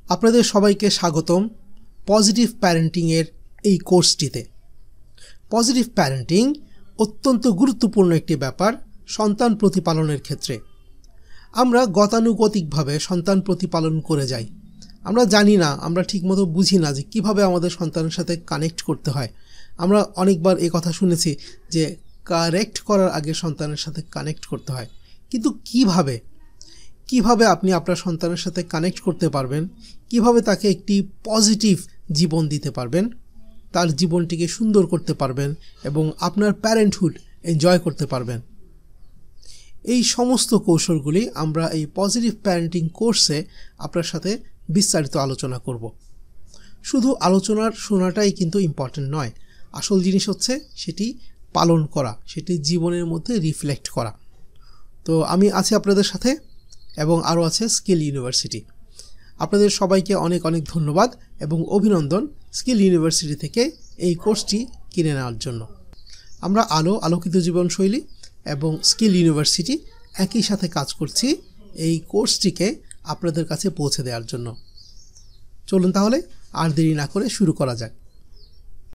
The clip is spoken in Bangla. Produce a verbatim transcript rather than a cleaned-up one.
আপনাদের সবাইকে স্বাগতম পজিটিভ প্যারেন্টিং এর এই কোর্সটিতে। পজিটিভ প্যারেন্টিং অত্যন্ত গুরুত্বপূর্ণ একটি ব্যাপার সন্তান প্রতিপালনের ক্ষেত্রে। আমরা গতানুগতিকভাবে সন্তান প্রতিপালন করে যাই, আমরা জানি না, আমরা ঠিকমতো বুঝি না যে কিভাবে আমাদের সন্তানের সাথে কানেক্ট করতে হয়। আমরা অনেকবার এই কথা শুনেছি যে কারেক্ট করার আগে সন্তানের সাথে কানেক্ট করতে হয়, কিন্তু কিভাবে কিভাবে আপনি আপনার সন্তানের সাথে কানেক্ট করতে পারবেন, কিভাবে তাকে একটি পজিটিভ জীবন দিতে পারবেন, তার জীবনটিকে সুন্দর করতে পারবেন এবং আপনার প্যারেন্টহুড এনজয় করতে পারবেন, এই সমস্ত কৌশলগুলি আমরা এই পজিটিভ প্যারেন্টিং কোর্সে আপনার সাথে বিস্তারিত আলোচনা করব। শুধু আলোচনার শোনাটাই কিন্তু ইম্পর্টেন্ট নয়, আসল জিনিস হচ্ছে সেটি পালন করা, সেটি জীবনের মধ্যে রিফ্লেক্ট করা। তো আমি আছি আপনাদের সাথে এবং আরও আছে স্কিল ইউনিভার্সিটি। আপনাদের সবাইকে অনেক অনেক ধন্যবাদ এবং অভিনন্দন স্কিল ইউনিভার্সিটি থেকে এই কোর্সটি কিনে নেওয়ার জন্য। আমরা আলো আলোকিত জীবনশৈলী এবং স্কিল ইউনিভার্সিটি একই সাথে কাজ করছি এই কোর্সটিকে আপনাদের কাছে পৌঁছে দেওয়ার জন্য। চলুন তাহলে আর দেরি না করে শুরু করা যাক।